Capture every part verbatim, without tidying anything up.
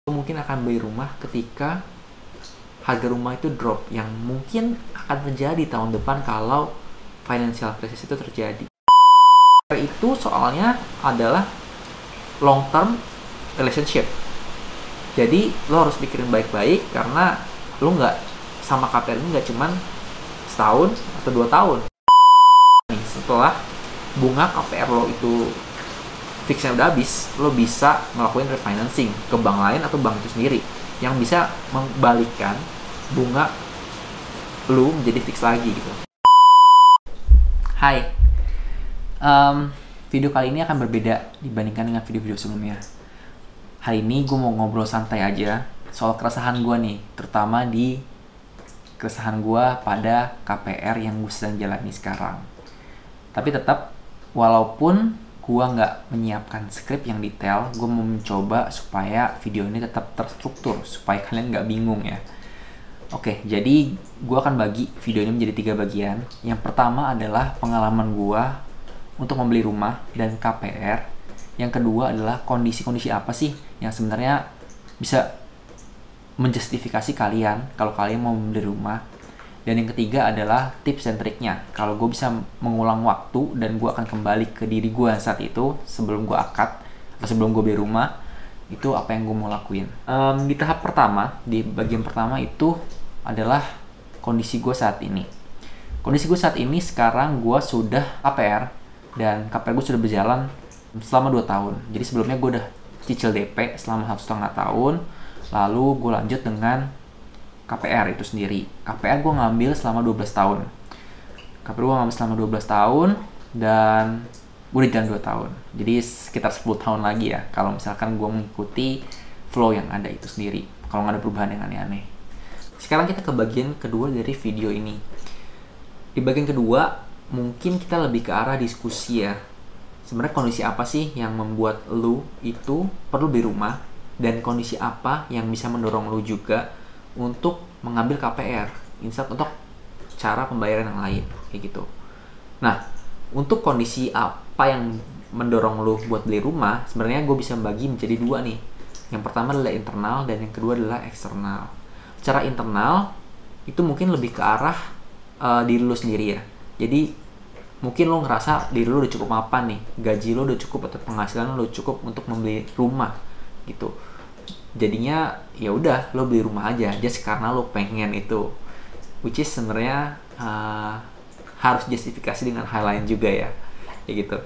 mungkin akan beli rumah ketika harga rumah itu drop, yang mungkin akan terjadi tahun depan kalau financial crisis itu terjadi. Itu soalnya adalah long term relationship. Jadi lo harus pikirin baik-baik, karena lo nggak sama K P R ini nggak cuman setahun atau dua tahun. Nih, setelah bunga K P R lo itu fixnya udah habis, lo bisa ngelakuin refinancing ke bank lain atau bank itu sendiri yang bisa membalikkan bunga lo menjadi fix lagi gitu. Hai, um, video kali ini akan berbeda dibandingkan dengan video-video sebelumnya. Hari ini gue mau ngobrol santai aja soal keresahan gue nih, terutama di keresahan gue pada K P R yang gue sedang jalani sekarang. Tapi tetap, walaupun gue nggak menyiapkan skrip yang detail, gue mau mencoba supaya video ini tetap terstruktur, supaya kalian nggak bingung ya. Oke, jadi gue akan bagi video ini menjadi tiga bagian. Yang pertama adalah pengalaman gue untuk membeli rumah dan K P R. Yang kedua adalah kondisi-kondisi apa sih yang sebenarnya bisa menjustifikasi kalian kalau kalian mau membeli rumah. Dan yang ketiga adalah tips dan triknya kalau gue bisa mengulang waktu dan gue akan kembali ke diri gue saat itu sebelum gue akad atau sebelum gue beli rumah, itu apa yang gue mau lakuin. Um, di tahap pertama, di bagian pertama itu adalah kondisi gue saat ini. Kondisi gue saat ini sekarang gue sudah K P R dan K P R gue sudah berjalan selama dua tahun. Jadi sebelumnya gue udah cicil D P selama satu setengah tahun, lalu gue lanjut dengan K P R itu sendiri. K P R gue ngambil selama dua belas tahun. K P R gue ngambil selama dua belas tahun dan gue udah jalan dua tahun. Jadi sekitar sepuluh tahun lagi ya kalau misalkan gue mengikuti flow yang ada itu sendiri, kalau nggak ada perubahan yang aneh-aneh. Sekarang kita ke bagian kedua dari video ini. Di bagian kedua mungkin kita lebih ke arah diskusi ya. Sebenarnya kondisi apa sih yang membuat lu itu perlu beli rumah, dan kondisi apa yang bisa mendorong lu juga untuk mengambil K P R instead untuk cara pembayaran yang lain kayak gitu. Nah, untuk kondisi apa yang mendorong lu buat beli rumah, sebenarnya gue bisa bagi menjadi dua nih. Yang pertama adalah internal dan yang kedua adalah eksternal. Cara internal itu mungkin lebih ke arah uh, diri lu sendiri ya. Jadi mungkin lo ngerasa diri lo udah cukup mapan nih, gaji lo udah cukup atau penghasilan lo udah cukup untuk membeli rumah gitu. Jadinya ya udah lo beli rumah aja just karena lo pengen itu, which is sebenarnya uh, harus justifikasi dengan hal lain juga ya, kayak gitu.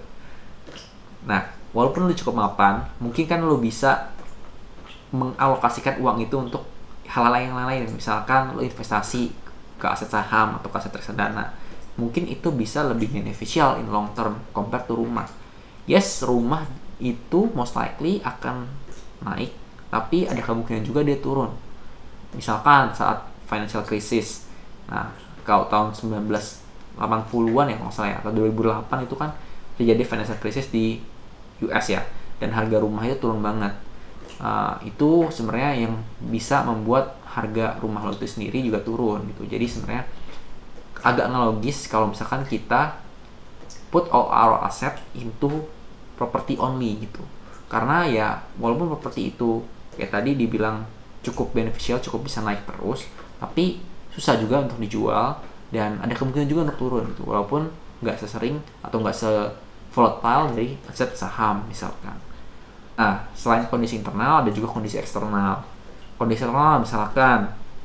Nah, walaupun lo cukup mapan, mungkin kan lo bisa mengalokasikan uang itu untuk hal-hal yang lain. Misalkan lo investasi ke aset saham atau ke aset reksadana, mungkin itu bisa lebih beneficial in long term compared to rumah. Yes, rumah itu most likely akan naik, tapi ada kemungkinan juga dia turun. Misalkan saat financial crisis, nah kalau tahun sembilan belas delapan puluhan ya kalau salah ya, atau dua ribu delapan itu kan terjadi financial crisis di U S ya, dan harga rumah itu turun banget. Uh, itu sebenarnya yang bisa membuat harga rumah lo itu sendiri juga turun gitu. Jadi sebenarnya agak ngelogis kalau misalkan kita put all our asset into property only gitu. Karena ya walaupun properti itu kayak tadi dibilang cukup beneficial, cukup bisa naik terus, tapi susah juga untuk dijual dan ada kemungkinan juga untuk turun gitu. Walaupun nggak sesering atau nggak se-volatile dari aset saham misalkan. Nah, selain kondisi internal ada juga kondisi eksternal. Kondisi eksternal misalkan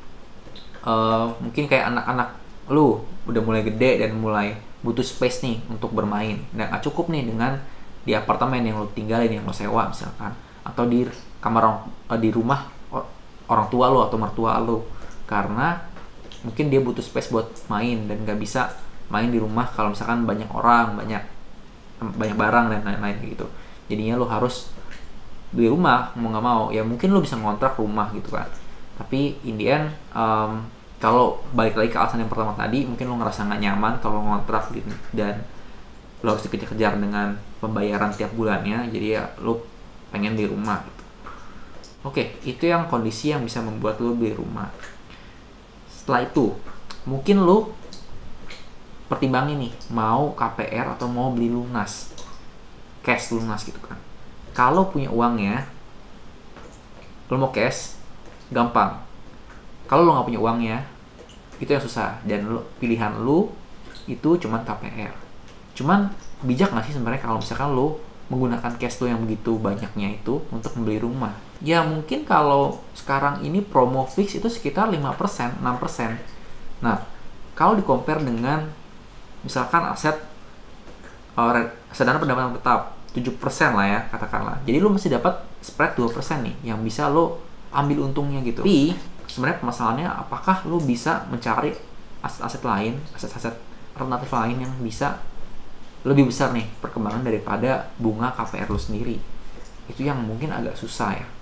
uh, mungkin kayak anak-anak lu udah mulai gede dan mulai butuh space nih untuk bermain, dan gak cukup nih dengan di apartemen yang lu tinggalin, yang lu sewa misalkan, atau di kamar orang, di rumah orang tua lu atau mertua lu, karena mungkin dia butuh space buat main dan gak bisa main di rumah kalau misalkan banyak orang, banyak banyak barang dan lain-lain gitu. Jadinya lu harus beli rumah mau nggak mau. Ya mungkin lu bisa ngontrak rumah gitu kan, tapi in the end um, kalau balik lagi ke alasan yang pertama tadi, mungkin lo ngerasa nggak nyaman kalau ngontrak gitu, dan lo harus dikejar-kejar dengan pembayaran tiap bulannya, jadi ya lo pengen beli rumah gitu. Oke, itu yang kondisi yang bisa membuat lo beli rumah. Setelah itu, mungkin lo pertimbangin nih, mau K P R atau mau beli lunas, cash lunas gitu kan. Kalau punya uangnya, Lo mau cash, gampang. Kalau lo nggak punya uangnya, itu yang susah. Dan lo, pilihan lo itu cuman K P R. Cuman bijak nggak sih sebenarnya kalau misalkan lo menggunakan cash lo yang begitu banyaknya itu untuk membeli rumah? Ya mungkin kalau sekarang ini promo fix itu sekitar lima persen, enam persen. Nah, kalau di compare dengan misalkan aset uh, reksadana pendapatan tetap tujuh persen lah ya katakanlah. Jadi lo masih dapat spread dua persen nih yang bisa lo ambil untungnya gitu. Tapi sebenarnya permasalahannya apakah lo bisa mencari aset-aset lain, aset-aset alternatif lain yang bisa lebih besar nih perkembangan daripada bunga K P R lo sendiri. Itu yang mungkin agak susah ya.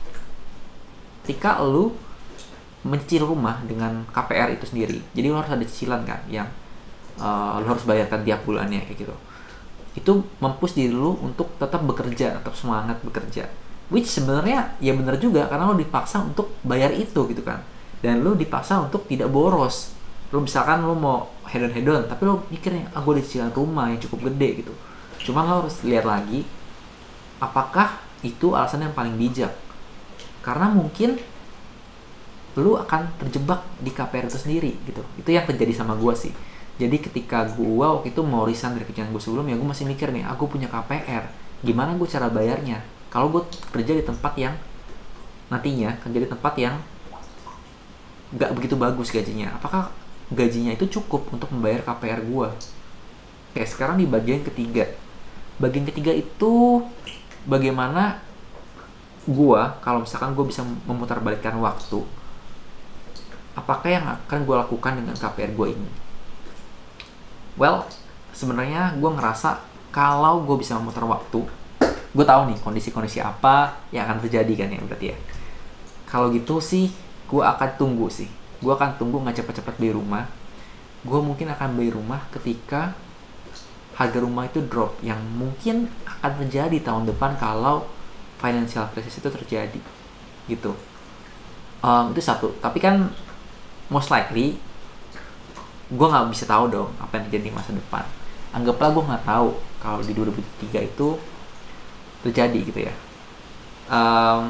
Ketika lo mencicil rumah dengan K P R itu sendiri, jadi lo harus ada cicilan kan yang uh, lo harus bayarkan tiap bulannya kayak gitu. Itu mempush diri lu untuk tetap bekerja, tetap semangat bekerja. Which sebenarnya ya benar juga karena lo dipaksa untuk bayar itu gitu kan. Dan lo dipaksa untuk tidak boros. Lo misalkan lo mau hedon-hedon, tapi lo mikirnya, ah gue ada cicilan rumah yang cukup gede gitu. Cuma lo harus lihat lagi, apakah itu alasan yang paling bijak? Karena mungkin lo akan terjebak di K P R itu sendiri gitu. Itu yang terjadi sama gue sih. Jadi ketika gue waktu itu mau resign dari kerjaan gue sebelumnya, gue masih mikir nih, aku punya K P R, gimana gue cara bayarnya? Kalau gue kerja di tempat yang nantinya kerja di tempat yang gak begitu bagus gajinya, apakah gajinya itu cukup untuk membayar K P R gue? Oke, sekarang di bagian ketiga. Bagian ketiga itu bagaimana gue, kalau misalkan gue bisa memutarbalikkan waktu, apakah yang akan gue lakukan dengan K P R gue ini? Well, sebenarnya gue ngerasa kalau gue bisa memutar waktu, gue tahu nih kondisi-kondisi apa yang akan terjadi kan ya berarti ya. Kalau gitu sih, gue akan tunggu sih. Gue akan tunggu nggak cepet-cepet beli rumah. Gue mungkin akan beli rumah ketika harga rumah itu drop, yang mungkin akan terjadi tahun depan kalau financial crisis itu terjadi, gitu. Um, itu satu. Tapi kan most likely gue nggak bisa tahu dong apa yang terjadi di masa depan. Anggaplah gue nggak tahu kalau di dua ribu tiga itu terjadi gitu ya. Um,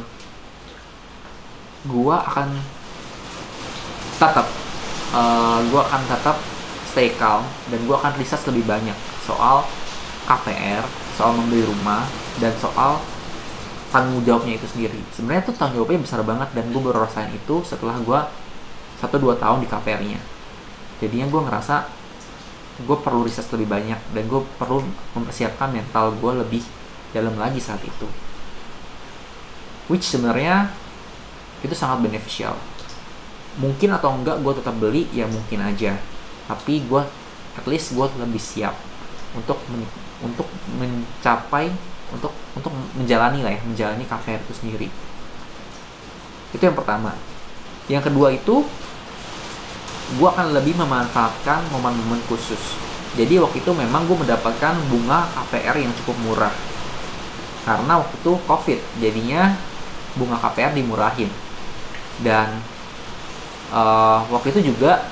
gue akan tetap, uh, gue akan tetap stay calm dan gue akan research lebih banyak soal K P R, soal membeli rumah, dan soal tanggung jawabnya itu sendiri. Sebenarnya tuh tanggung jawabnya besar banget dan gue baru rasain itu setelah gue satu dua tahun di K P R-nya. Jadinya gue ngerasa gue perlu riset lebih banyak dan gue perlu mempersiapkan mental gue lebih dalam lagi saat itu, which sebenarnya itu sangat beneficial. Mungkin atau enggak gue tetap beli, ya mungkin aja, tapi gue at least gue lebih siap untuk men, untuk mencapai untuk untuk menjalani lah ya menjalani K P R itu sendiri. Itu yang pertama. Yang kedua itu gue akan lebih memanfaatkan momen-momen khusus. Jadi waktu itu memang gue mendapatkan bunga K P R yang cukup murah karena waktu itu COVID, jadinya bunga K P R dimurahin. Dan uh, waktu itu juga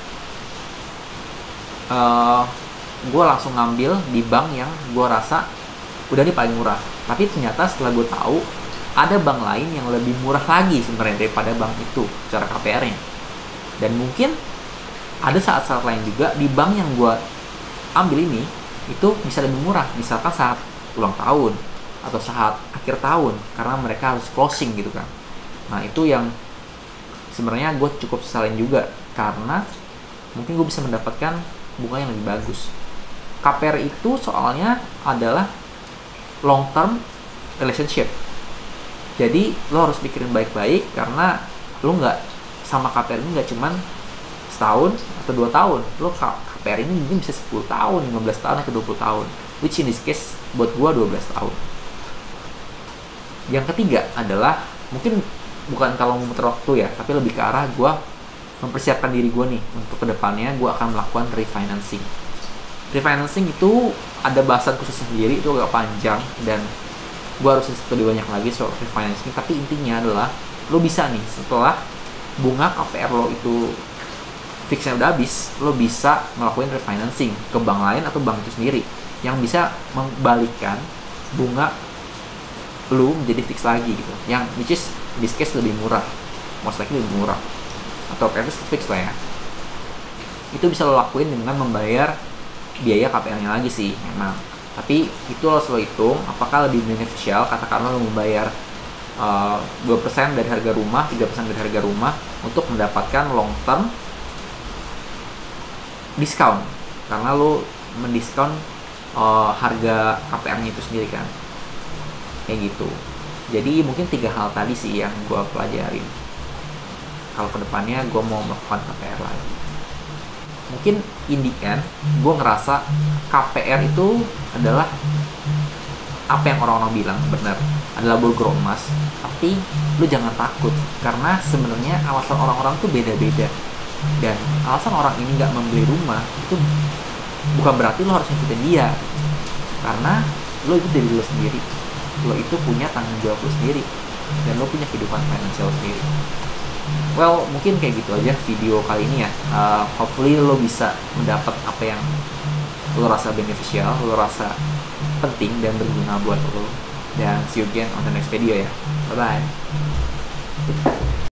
uh, gue langsung ngambil di bank yang gue rasa udah nih paling murah. Tapi ternyata setelah gue tahu ada bank lain yang lebih murah lagi sebenarnya daripada bank itu secara K P R-nya. Dan mungkin ada saat-saat lain juga di bank yang gue ambil ini itu bisa lebih murah, misalkan saat ulang tahun atau saat akhir tahun karena mereka harus closing gitu kan. Nah itu yang sebenarnya gue cukup sesalin juga karena mungkin gue bisa mendapatkan bunga yang lebih bagus. K P R itu soalnya adalah long term relationship, jadi lo harus pikirin baik-baik karena lo nggak sama K P R ini nggak cuman setahun atau dua tahun, lo K P R ini mungkin bisa sepuluh tahun, lima belas tahun, atau dua puluh tahun, which in this case buat gua dua belas tahun. Yang ketiga adalah mungkin bukan kalau memutar waktu ya, tapi lebih ke arah gua mempersiapkan diri gua nih untuk kedepannya gua akan melakukan refinancing. Refinancing itu ada bahasan khusus sendiri, itu agak panjang dan gua harus riset lebih banyak lagi soal refinancing. Tapi intinya adalah lo bisa nih setelah bunga K P R lo itu fixnya udah habis, lo bisa ngelakuin refinancing ke bank lain atau bank itu sendiri yang bisa membalikkan bunga lo menjadi fix lagi gitu, yang which is in this case lebih murah, most likely lebih murah, atau at least fix lah ya. Itu bisa lo lakuin dengan membayar biaya K P R-nya lagi sih memang. Tapi itu lo selalu hitung apakah lebih beneficial, katakanlah lo membayar uh, dua persen dari harga rumah, tiga persen dari harga rumah untuk mendapatkan long term diskon, karena lo mendiskon uh, harga K P R-nya itu sendiri kan. Kayak gitu. Jadi mungkin tiga hal tadi sih yang gue pelajarin. Kalau kedepannya gue mau melakukan K P R lagi. Mungkin in the end, gue ngerasa K P R itu adalah apa yang orang-orang bilang benar, adalah burger emas. Tapi lu jangan takut, karena sebenarnya alasan orang-orang tuh beda-beda. Dan alasan orang ini nggak membeli rumah itu bukan berarti lo harus ngikutin dia, karena lo itu dari lo sendiri, lo itu punya tanggung jawab lo sendiri, dan lo punya kehidupan finansial sendiri. Well, mungkin kayak gitu aja video kali ini ya. Uh, hopefully lo bisa mendapat apa yang lo rasa beneficial, lo rasa penting dan berguna buat lo. Dan see you again on the next video ya. Bye bye.